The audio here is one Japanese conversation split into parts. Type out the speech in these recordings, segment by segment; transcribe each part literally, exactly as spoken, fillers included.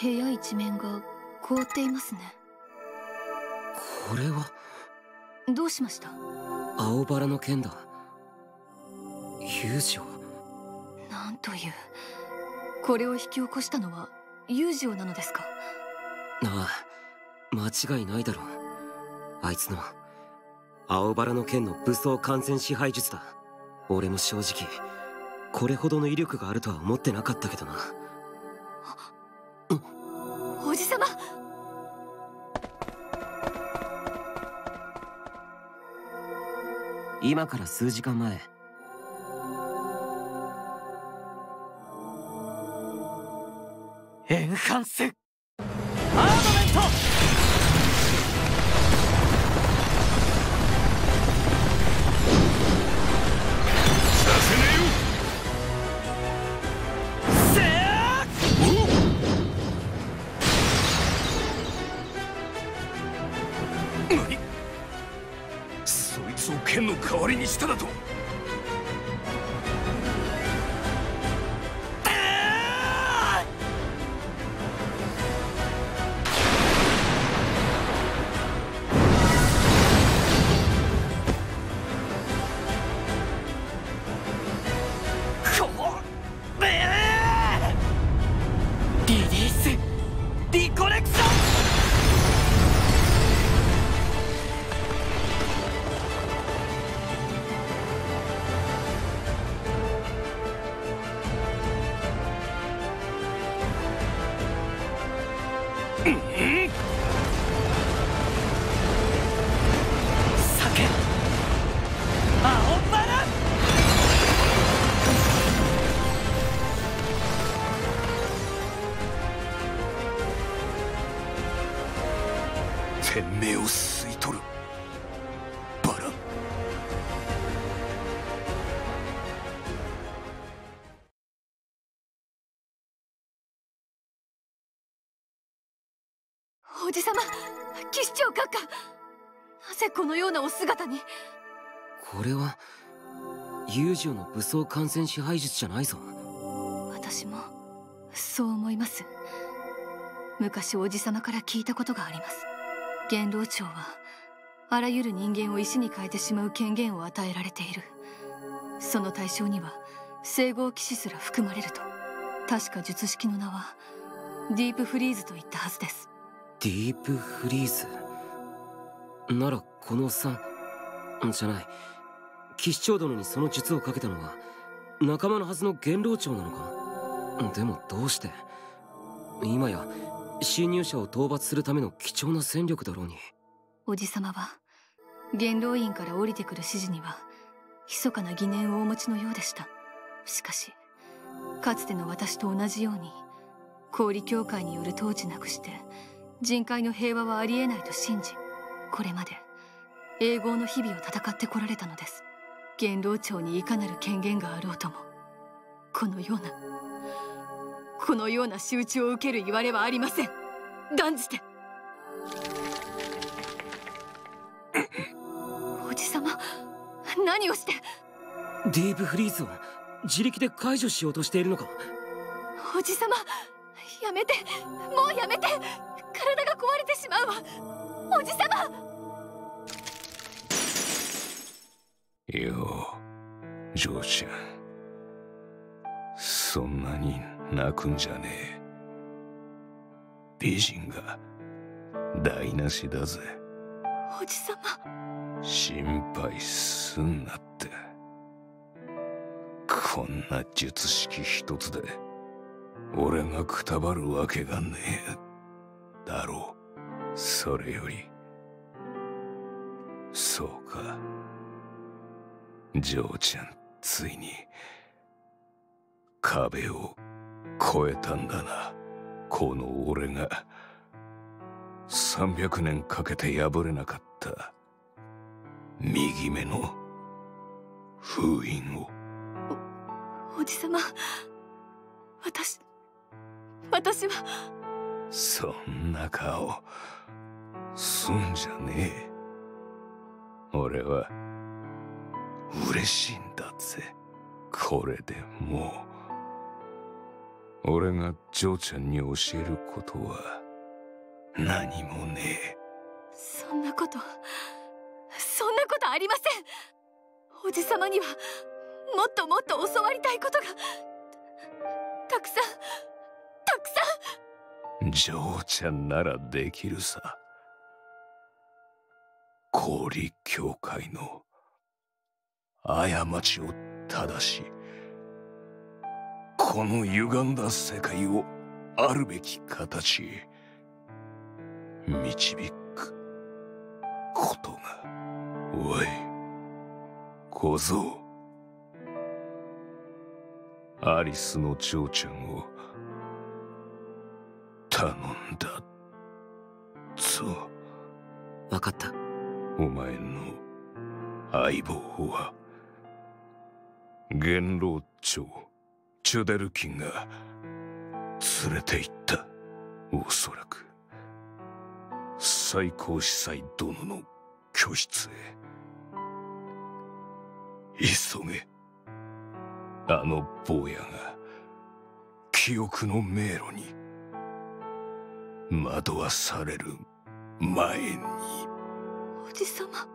部屋一面が凍っていますね。 これはどうしました？ 青バラの剣だ。遊女。 なんという。これを引き起こしたのは遊女なのですか？ ああ、間違いないだろう。あいつの青バラの剣の武装完全支配術だ。俺も正直これほどの威力があるとは思ってなかったけどな。 おじさま。 今から数時間前、 エンハンスアーマメント。 させねえよ。 せあ何？そいつを剣の代わりにしただと？ リリースリコレクション。酒青バラ。 天命を吸い取るバラ。 おじさま、騎士長閣下、なぜこのようなお姿に？ これは遊女の武装完全支配術じゃないぞ。 私もそう思います。昔おじさまから聞いたことがあります。元老庁はあらゆる人間を石に変えてしまう権限を与えられている。その対象には聖号騎士すら含まれると。確か術式の名はディープフリーズと言ったはずです。 ディープフリーズなら、このおっさんじゃない、騎士長殿にその術をかけたのは仲間のはずの元老長なのか？でもどうして？今や侵入者を討伐するための貴重な戦力だろうに。 おじさまは元老院から降りてくる指示には密かな疑念をお持ちのようでした。しかしかつての私と同じように氷教会による統治なくして人界の平和はありえないと信じ、これまで永劫の日々を戦ってこられたのです。元老庁にいかなる権限があろうとも、このようなこのような仕打ちを受けるいわれはありません。断じて。おじさま、何をして？ ディープフリーズを自力で解除しようとしているのか？ おじさま、やめて、もうやめて。体が壊れてしまうわ、おじさま。 よう、ジョーちゃん、そんなに泣くんじゃねえ。美人が台無しだぜ。 おじさま、 心配すんなって。こんな術式一つで俺がくたばるわけがねえだろう。それより、そうか、ジョーちゃん、ついに壁を越えたんだな。この俺がさんびゃくねんかけて破れなかった右目の封印を。 お、おじさま、私私は。 そんな顔すんじゃねえ。俺は嬉しいんだぜ。これでも俺がジョーちゃんに教えることは何もねえ。 そんなことそんなことありません。おじさまにはもっともっと教わりたいことがたくさんたくさん。 ジョーちゃんならできるさ。氷教会の過ちを正し、この歪んだ世界をあるべき形へ導くことが。おい小僧、アリスの嬢ちゃんを頼んだぞ。 分かった。 お前の相棒は元老長チュデルキンが連れて行った。おそらく最高司祭殿の居室へ。急げ。あの坊やが記憶の迷路に惑わされる前に。 おじさま、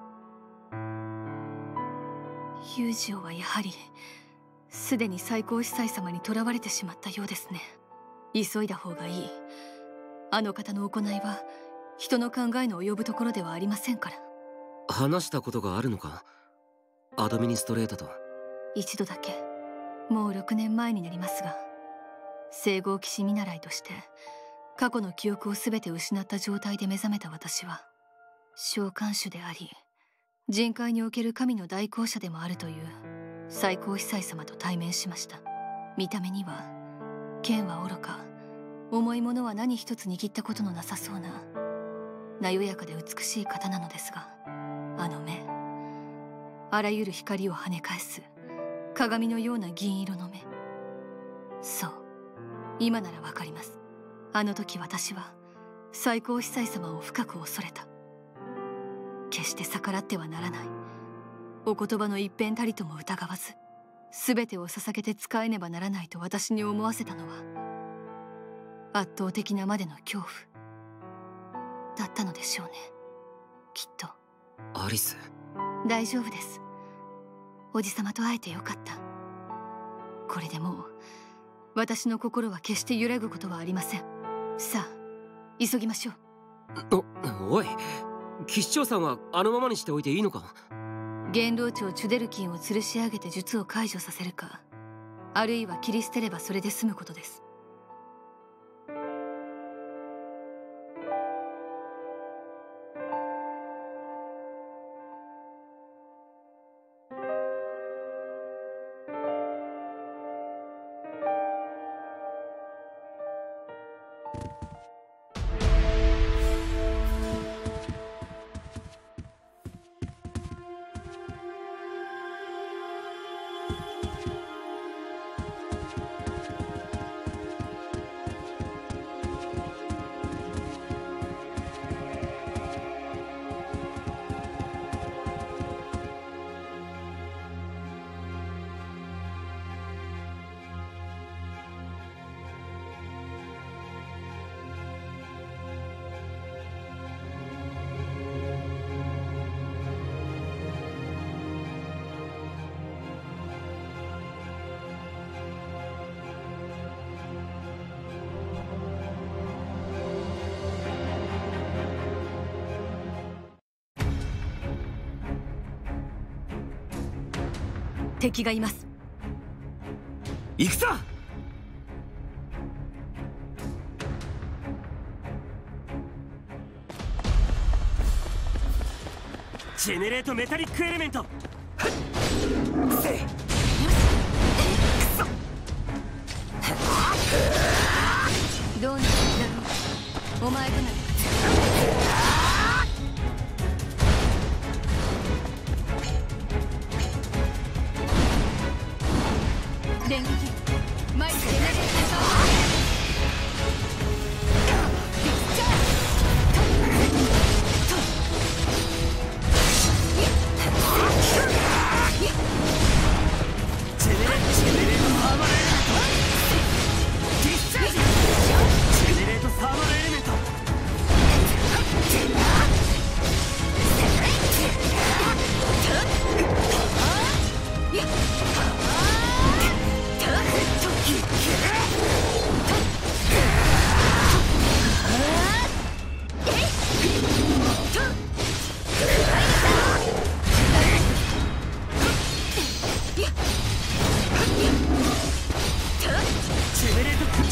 ユージオはやはりすでに最高司祭様に囚われてしまったようですね。急いだ方がいい。あの方の行いは人の考えの及ぶところではありませんから。 話したことがあるのか、アドミニストレータと。 一度だけ、もうろくねんまえになりますが、聖号騎士見習いとして過去の記憶を全て失った状態で目覚めた私は、召喚主であり人界における神の代行者でもあるという最高司祭様と対面しました。見た目には剣はおろか重いものは何一つ握ったことのなさそうななよやかで美しい方なのですが、あの目、あらゆる光を跳ね返す鏡のような銀色の目。そう、今ならわかります。あの時私は最高司祭様を深く恐れた。決して逆らってはならない。お言葉の一辺たりとも疑わず、全てを捧げて使えねばならないと私に思わせたのは、圧倒的なまでの恐怖だったのでしょうね、きっと。 アリス、 大丈夫です。おじさまと会えてよかった。これでもう私の心は決して揺らぐことはありません。さあ急ぎましょう。 お、おい、騎士長さんはあのままにしておいていいのか。 元老長チュデルキンを吊るし上げて術を解除させるか、あるいは切り捨てればそれで済むことです。敵がいます。 行くぞ。ジェネレートメタリックエレメント。せい。 どうなるんだろう、お前となる。電撃マイクエネルギーパワー。ジェネレートアーマーエレメント。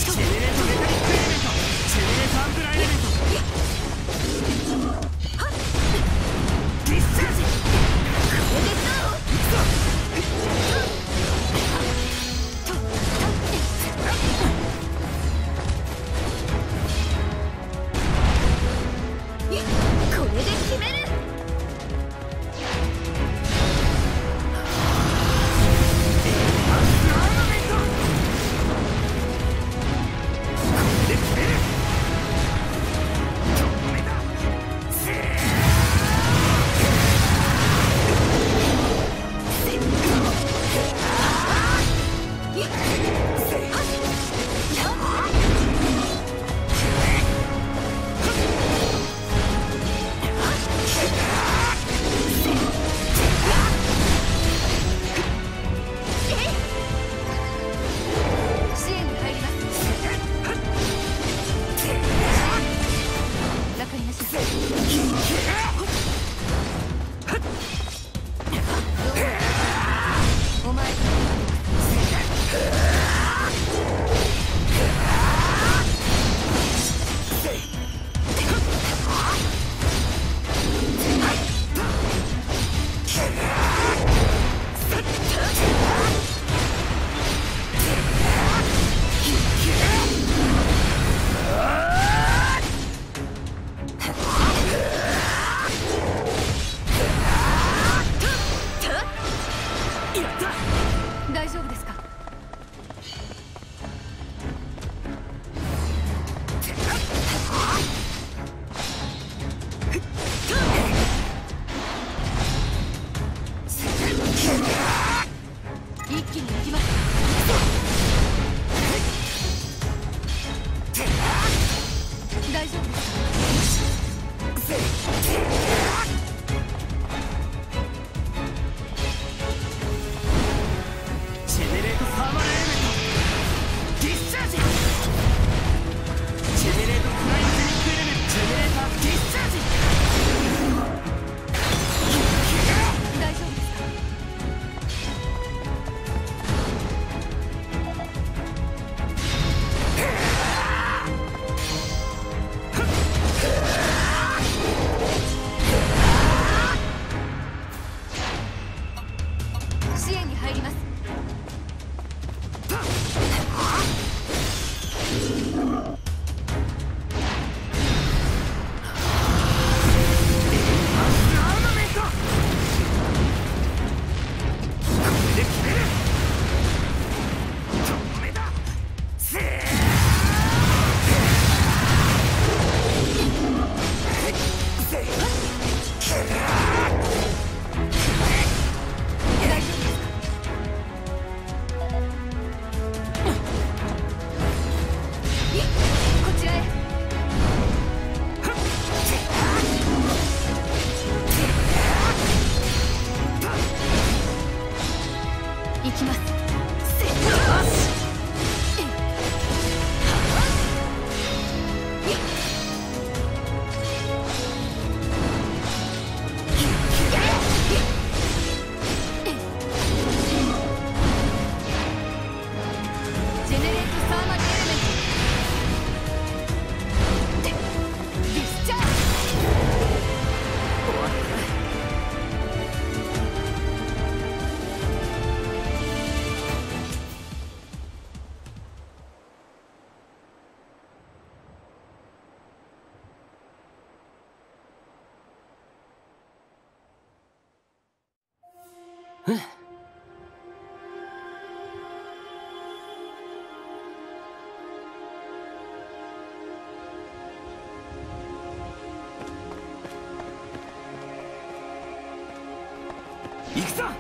行くぞ。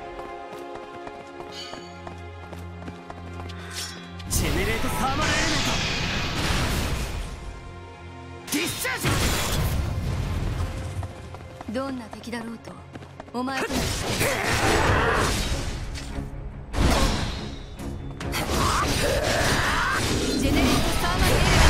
ジェネレートサーマルエレメントディスチャージ。 どんな敵だろうとお前とのジェネレートサーマルエレメント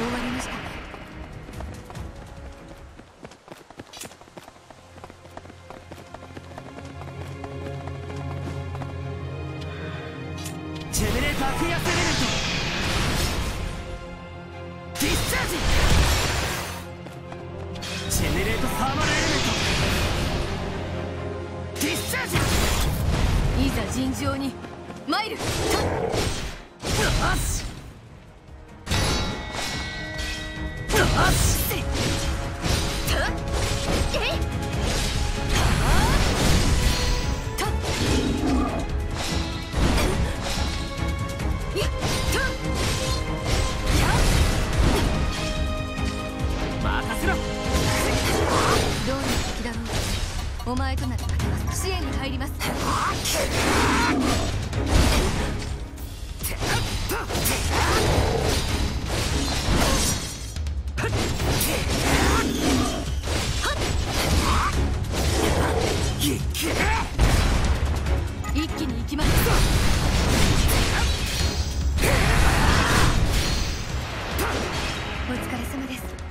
終わりましたね。 ジェネレーターフィアスエレメントディスチャージ。ジェネレートサーマルエレメントディスチャージ。 いざ尋常に参る。よしよし。どんな敵だろうとお前となら勝てます。支援に入ります。一気に行きます。お疲れ様です。